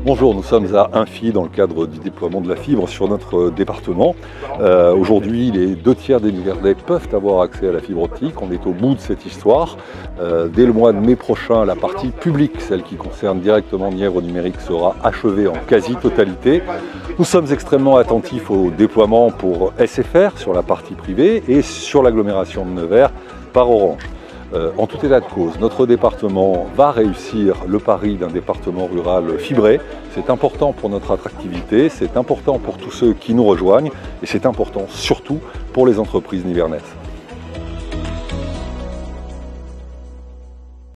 Bonjour, nous sommes à Infy dans le cadre du déploiement de la fibre sur notre département. Aujourd'hui, les 2/3 des Nivernais peuvent avoir accès à la fibre optique. On est au bout de cette histoire. Dès le mois de mai prochain, la partie publique, celle qui concerne directement Nièvre numérique, sera achevée en quasi-totalité. Nous sommes extrêmement attentifs au déploiement pour SFR sur la partie privée et sur l'agglomération de Nevers par Orange. En tout état de cause, notre département va réussir le pari d'un département rural fibré. C'est important pour notre attractivité, c'est important pour tous ceux qui nous rejoignent et c'est important surtout pour les entreprises nivernaises.